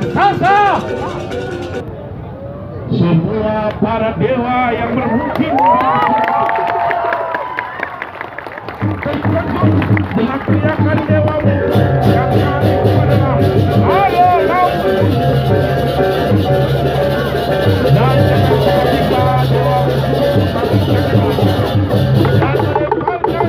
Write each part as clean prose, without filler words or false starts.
Sasa semua para dewa yang bermukim dengan teriakan dewamu yang kali adalah halo laut, dan ketika dewa dan melemparkan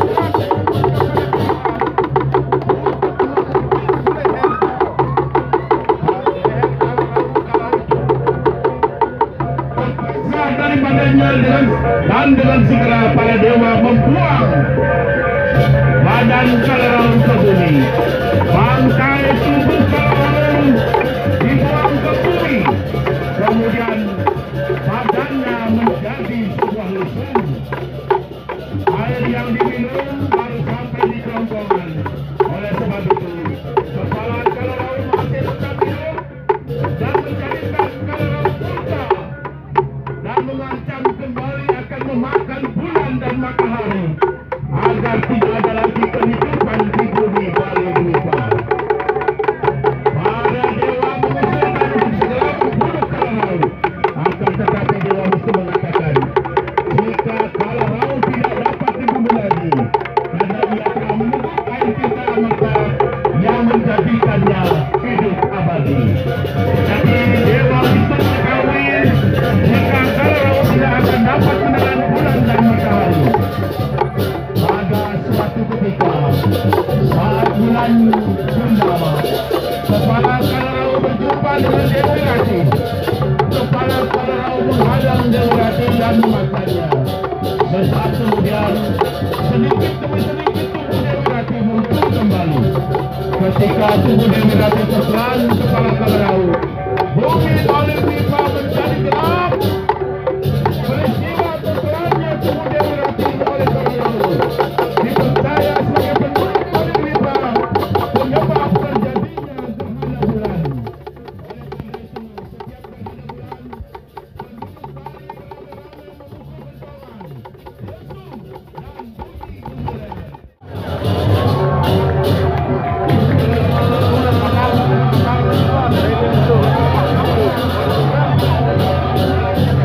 dengan segera para dewa membuang badan Kalarau ke bumi. Bangkai tubuh Kalarau dibuang ke bumi, kemudian badannya menjadi sebuah lusun. Air yang diminum baru sampai di kerongkongan. Oleh sebab itu, kepala Kalarau masih tetap hidup dan menjadikan Kalarau murka dan mengancam kembali akan memakan bulan dan matahari agar tidak ada lagi kehidupan di bumi balik lupa. Para dewa mengusulkan untuk segera membunuh Kalarau. Akan tetapi dewa musuh mengatakan, jika Kalarau tidak dapat dibunuh lagi karena ia telah meneguk air cinta maka yang menjadikannya hidup abadi. Jadi dewa musuh mengetahui jika Kalarau tidak akan dapat menelan bulan dan matahari. Pada suatu ketika saat bulan purnama, kepala Kalarau berjumpa dengan Dewi Rati. Kepala Kalarau menghadang Dewi Rati dan memakannya. Sesaat kemudian sedikit demi sedikit tubuh Dewi Rati muncul kembali. Ketika tubuh Dewi Rati terpelan kepala Kalarau, bumi balik pipa menjadi gelap. Peristiwa terpelannya tubuh Dewi Rati oleh Kalarau dipercaya sebagai penyebab balik pipa, penyebab terjadinya gerhana bulan. Oleh karena itu, setiap gerhana bulan penduduk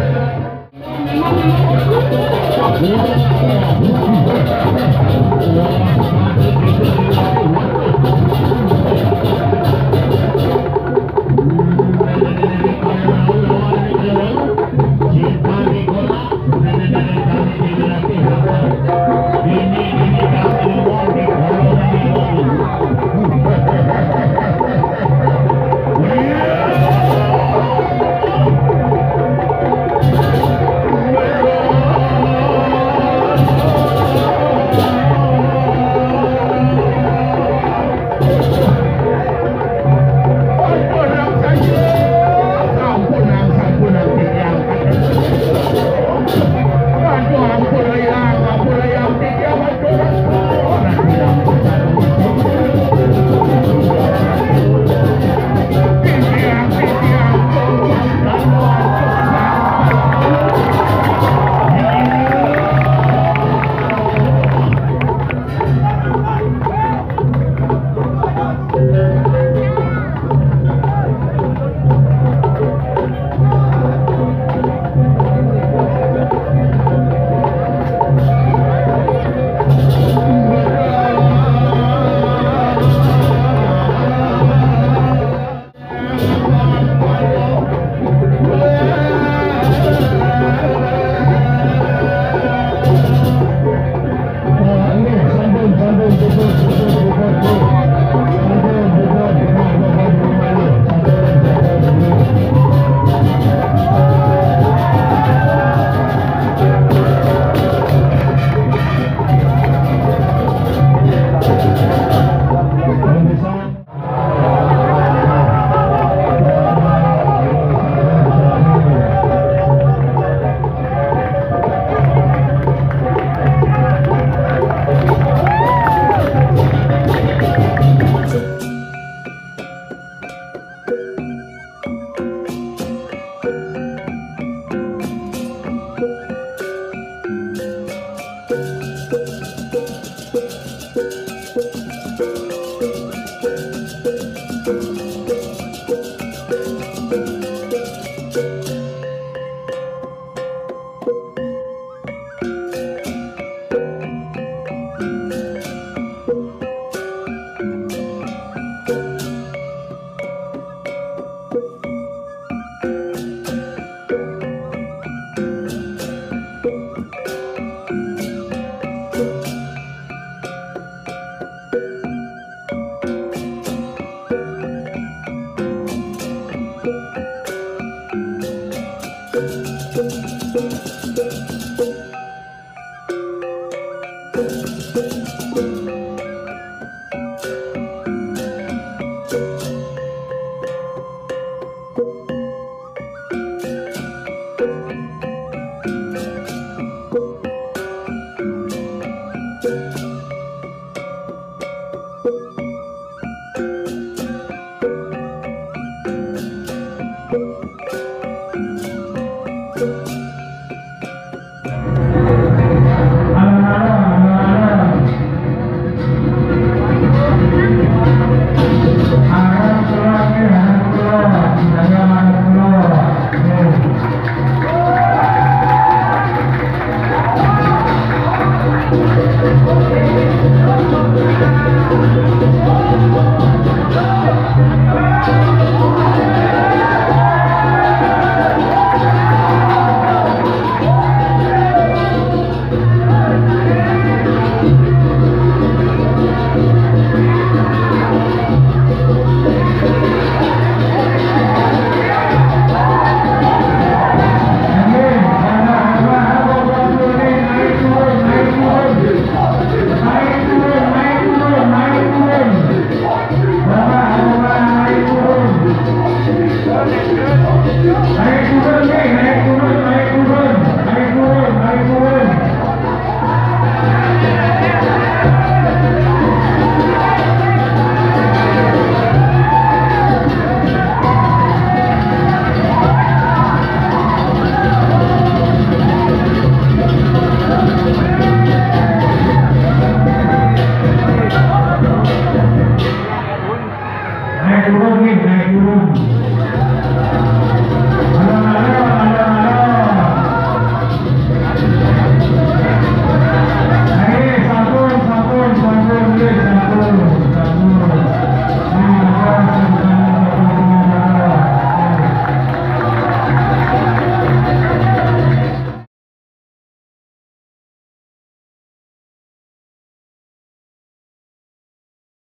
naik turun.